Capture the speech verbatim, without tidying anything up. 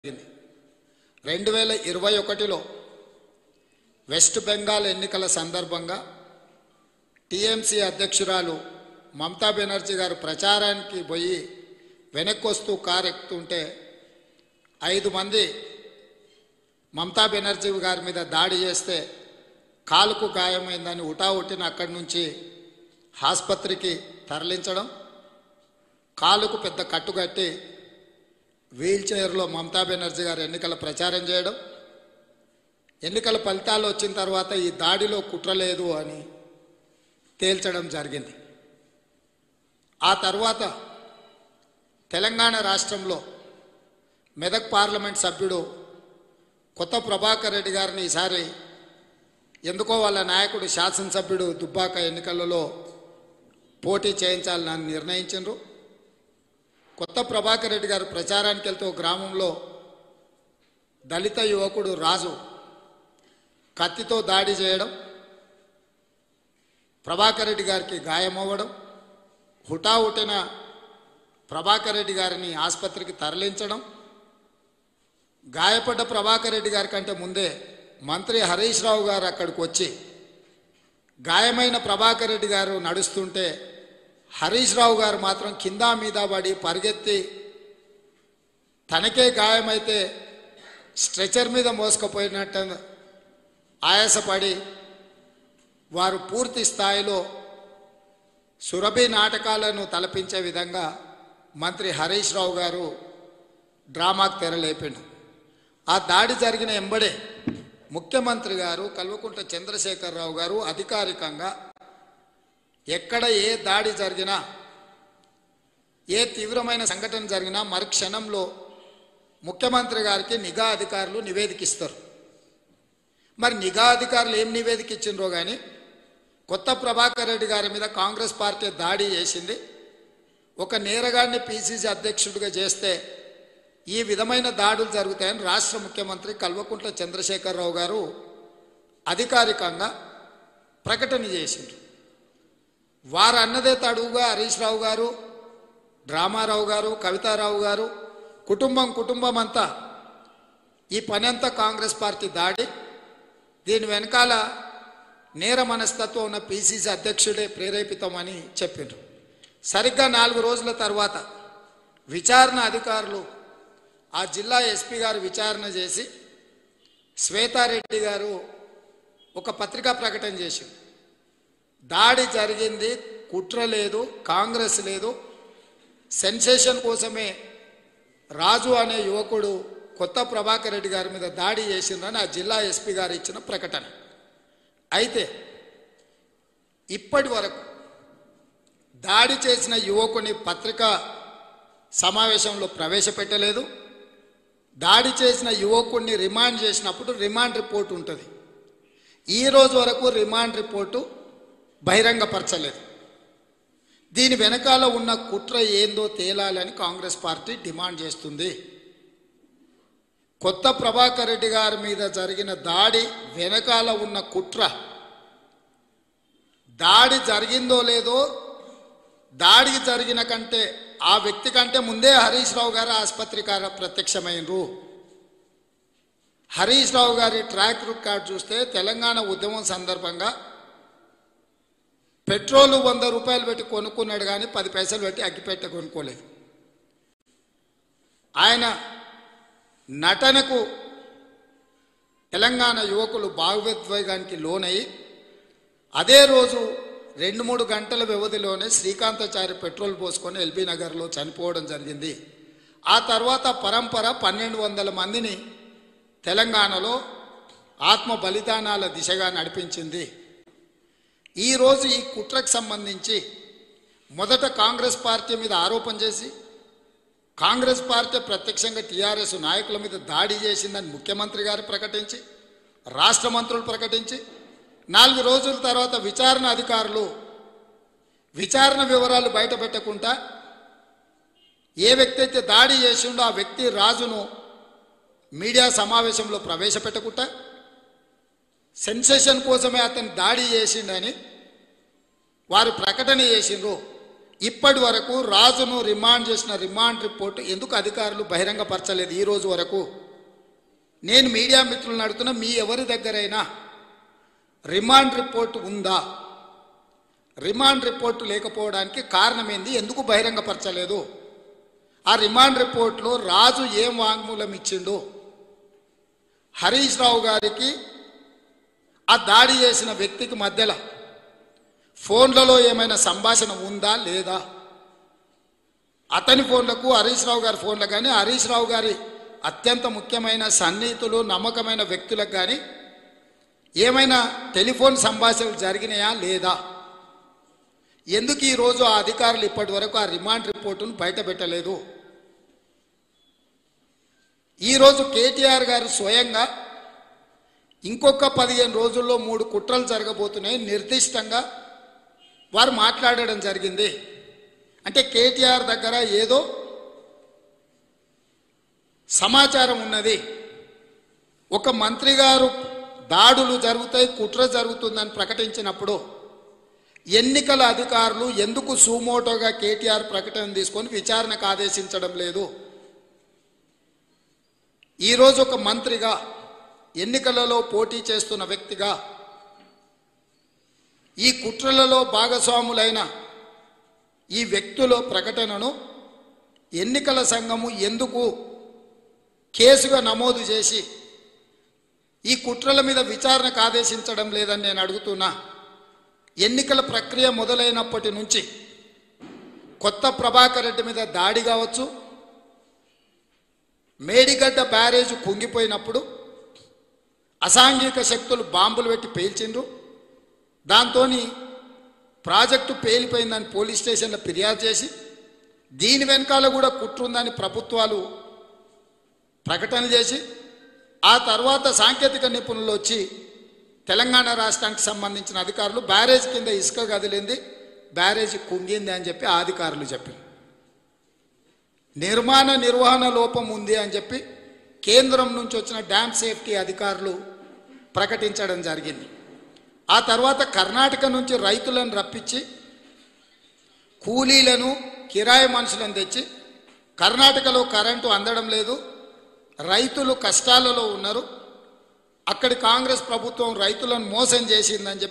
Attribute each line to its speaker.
Speaker 1: రెండు వేల ఇరవై ఒకటిలో వెస్ట్ బెంగాల్ ఎన్నికల సందర్భంగా టీఎంసీ అధ్యక్షురాలు మమతా బెనర్జీ గారు ప్రచారానికి పోయి వెనక్కి వస్తూ కారు ఎక్కుతుంటే ఐదు మంది మమతా బెనర్జీ గారి మీద దాడి చేస్తే కాలుకు గాయమైందని ఉటావుటిన అక్కడి నుంచి ఆసుపత్రికి తరలించడం, కాలుకు పెద్ద కట్టుకట్టి వీల్ చైర్లో మమతా బెనర్జీ గారు ఎన్నికల ప్రచారం చేయడం, ఎన్నికల ఫలితాలు వచ్చిన తర్వాత ఈ దాడిలో కుట్ర లేదు అని తేల్చడం జరిగింది. ఆ తర్వాత తెలంగాణ రాష్ట్రంలో మెదక్ పార్లమెంట్ సభ్యుడు కొత్త ప్రభాకర్ రెడ్డి గారిని ఈసారి ఎందుకో వాళ్ళ నాయకుడు శాసనసభ్యుడు దుబ్బాక ఎన్నికలలో పోటీ చేయించాలని నిర్ణయించారు. కొత్త ప్రభాకర్ రెడ్డి గారు ప్రచారానికి వెళ్తూ గ్రామంలో దళిత యువకుడు రాజు కత్తితో దాడి చేయడం, ప్రభాకర్ రెడ్డి గారికి గాయమవ్వడం, హుటాహుటిన ప్రభాకర్ రెడ్డి గారిని ఆసుపత్రికి తరలించడం, గాయపడ్డ ప్రభాకర్ రెడ్డి గారి కంటే ముందే మంత్రి హరీష్ రావు గారు అక్కడికి వచ్చి గాయమైన ప్రభాకర్ రెడ్డి గారు నడుస్తుంటే హరీష్ రావు గారు మాత్రం కింద మీద పడి పరిగెత్తి తనకే గాయమైతే స్ట్రెచర్ మీద మోసుకుపోయినట్టు ఆయాసపడి వారు పూర్తి స్థాయిలో సురభి నాటకాలను తలపించే విధంగా మంత్రి హరీష్ రావు గారు డ్రామాకు తెరలేపిండు. ఆ దాడి జరిగిన ఎంబడే ముఖ్యమంత్రి గారు కల్వకుంట్ల చంద్రశేఖరరావు గారు అధికారికంగా ఎక్కడ ఏ దాడి జరిగినా, ఏ తీవ్రమైన సంఘటన జరిగినా మరుక్షణంలో ముఖ్యమంత్రి గారికి నిఘా అధికారులు నివేదికిస్తారు. మరి నిఘా అధికారులు ఏం నివేదిక ఇచ్చిండ్రో కానీ కొత్త ప్రభాకర్ రెడ్డి గారి మీద కాంగ్రెస్ పార్టీ దాడి చేసింది, ఒక నేరగాడిని పిసిసి అధ్యక్షుడిగా చేస్తే ఈ విధమైన దాడులు జరుగుతాయని రాష్ట్ర ముఖ్యమంత్రి కల్వకుంట్ల చంద్రశేఖరరావు గారు అధికారికంగా ప్రకటన చేసిండ్రు. వారు అన్నదే తడువుగా హరీష్ రావు గారు, డ్రామారావు గారు, కవితారావు గారు కుటుంబం కుటుంబం అంతా ఈ పని అంతా కాంగ్రెస్ పార్టీ దాడి, దీని వెనకాల నేర మనస్తత్వం ఉన్న పిసిసి అధ్యక్షుడే ప్రేరేపితమని చెప్పిండ్రు. సరిగ్గా నాలుగు రోజుల తర్వాత విచారణ అధికారులు ఆ జిల్లా ఎస్పీ గారు విచారణ చేసి శ్వేతారెడ్డి గారు ఒక పత్రికా ప్రకటన చేసింది. దాడి జరిగింది, కుట్ర లేదు, కాంగ్రెస్ లేదు, సెన్సేషన్ కోసమే రాజు అనే యువకుడు కొత్త ప్రభాకర్ రెడ్డి గారి మీద దాడి చేసిందని ఆ జిల్లా ఎస్పీ గారు ఇచ్చిన ప్రకటన. అయితే ఇప్పటి వరకు దాడి చేసిన యువకుని పత్రికా సమావేశంలో ప్రవేశపెట్టలేదు. దాడి చేసిన యువకుడిని రిమాండ్ చేసినప్పుడు రిమాండ్ రిపోర్ట్ ఉంటుంది. ఈ రోజు వరకు రిమాండ్ రిపోర్టు బహిరంగపరచలేదు. దీని వెనకాల ఉన్న కుట్ర ఏందో తేలాలని కాంగ్రెస్ పార్టీ డిమాండ్ చేస్తుంది. కొత్త ప్రభాకర్ రెడ్డి గారి మీద జరిగిన దాడి వెనకాల ఉన్న కుట్ర, దాడి జరిగిందో లేదో, దాడికి జరిగిన కంటే ఆ వ్యక్తి కంటే ముందే హరీష్ రావు గారు ఆసుపత్రి ప్రత్యక్షమైనరు. హరీష్ రావు గారి ట్రాక్ రికార్డ్ చూస్తే తెలంగాణ ఉద్యమం సందర్భంగా పెట్రోలు వంద రూపాయలు పెట్టి కొనుక్కున్నాడు కానీ పది పైసలు పెట్టి అగ్గిపెట్టె కొనుక్కోలేదు. ఆయన నటనకు తెలంగాణ యువకులు భావోద్వేగానికి లోనయ్యి అదే రోజు రెండు మూడు గంటల వ్యవధిలోనే శ్రీకాంతాచారి పెట్రోల్ పోసుకొని ఎల్బీ నగర్లో చనిపోవడం జరిగింది. ఆ తర్వాత పరంపర పన్నెండు వందల మందిని తెలంగాణలో ఆత్మ బలిదానాల దిశగా నడిపించింది. ఈరోజు ఈ కుట్రకు సంబంధించి మొదట కాంగ్రెస్ పార్టీ మీద ఆరోపణ చేసి కాంగ్రెస్ పార్టీ ప్రత్యక్షంగా టీఆర్ఎస్ నాయకుల మీద దాడి చేసిందని ముఖ్యమంత్రి గారు ప్రకటించి, రాష్ట్ర మంత్రులు ప్రకటించి, నాలుగు రోజుల తర్వాత విచారణ అధికారులు విచారణ వివరాలు బయట పెట్టకుండా ఏ వ్యక్తి అయితే దాడి చేసిండో ఆ వ్యక్తి రాజును మీడియా సమావేశంలో ప్రవేశపెట్టకుండా సెన్సేషన్ కోసమే అతను దాడి చేసిండని వారు ప్రకటన చేసిండ్రు. ఇప్పటి వరకు రాజును రిమాండ్ చేసిన రిమాండ్ రిపోర్టు ఎందుకు అధికారులు బహిరంగపరచలేదు ఈ రోజు వరకు? నేను మీడియా మిత్రులను అడుగుతున్నా, మీ ఎవరి దగ్గరైనా రిమాండ్ రిపోర్టు ఉందా? రిమాండ్ రిపోర్టు లేకపోవడానికి కారణం ఏంది? ఎందుకు బహిరంగపరచలేదు? ఆ రిమాండ్ రిపోర్టులో రాజు ఏం వాంగ్మూలం ఇచ్చిండు? హరీష్ రావు గారికి ఆ దాడి చేసిన వ్యక్తికి మధ్యలో ఫోన్లలో ఏమైనా సంభాషణ ఉందా లేదా? అతని ఫోన్లకు హరీష్ రావు గారి ఫోన్లకు కానీ, హరీష్ రావు గారి అత్యంత ముఖ్యమైన సన్నిహితులు నమ్మకమైన వ్యక్తులకు కానీ ఏమైనా టెలిఫోన్ సంభాషణలు జరిగినాయా లేదా? ఎందుకు ఈరోజు ఆ అధికారులు ఇప్పటి వరకు ఆ రిమాండ్ రిపోర్టును బయట పెట్టలేదు? ఈరోజు కేటీఆర్ గారు స్వయంగా ఇంకొక పదిహేను రోజుల్లో మూడు కుట్రలు జరగబోతున్నాయి నిర్దిష్టంగా వారు మాట్లాడడం జరిగింది. అంటే కేటీఆర్ దగ్గర ఏదో సమాచారం ఉన్నది. ఒక మంత్రి గారు దాడులు జరుగుతాయి, కుట్ర జరుగుతుందని ప్రకటించినప్పుడు ఎన్నికల అధికారులు ఎందుకు సుమోటోగా కేటీఆర్ ప్రకటన తీసుకొని విచారణకు ఆదేశించడం లేదు? ఈరోజు ఒక మంత్రిగా, ఎన్నికలలో పోటీ చేస్తున్న వ్యక్తిగా ఈ కుట్రలలో భాగస్వాములైన ఈ వ్యక్తుల ప్రకటనను ఎన్నికల సంఘము ఎందుకు కేసుగా నమోదు చేసి ఈ కుట్రల మీద విచారణకు ఆదేశించడం లేదని నేను అడుగుతున్నా. ఎన్నికల ప్రక్రియ మొదలైనప్పటి నుంచి కొత్త ప్రభాకర్ రెడ్డి మీద దాడి కావచ్చు, మేడిగడ్డ బ్యారేజ్ కుంగిపోయినప్పుడు అసాంఘిక శక్తులు బాంబులు పెట్టి పేల్చిండ్రు, దాంతో ప్రాజెక్టు పేలిపోయిందని పోలీస్ స్టేషన్లో ఫిర్యాదు చేసి దీని వెనకాల కూడా కుట్ర ఉందని ప్రభుత్వాలు ప్రకటన చేసి ఆ తర్వాత సాంకేతిక నిపుణులు వచ్చి తెలంగాణ రాష్ట్రానికి సంబంధించిన అధికారులు బ్యారేజ్ కింద ఇసుక కదిలింది, బ్యారేజ్ కుంగింది అని చెప్పి ఆ అధికారులు చెప్పారు. నిర్మాణ నిర్వహణ లోపం ఉంది అని చెప్పి కేంద్రం నుంచి వచ్చిన డ్యామ్ సేఫ్టీ అధికారులు ప్రకటించడం జరిగింది. ఆ తర్వాత కర్ణాటక నుంచి రైతులను రప్పించి కూలీలను కిరాయి మనుషులను తెచ్చి కర్ణాటకలో కరెంటు అందడం లేదు, రైతులు కష్టాలలో ఉన్నారు, అక్కడి కాంగ్రెస్ ప్రభుత్వం రైతులను మోసం చేసిందని చెప్పి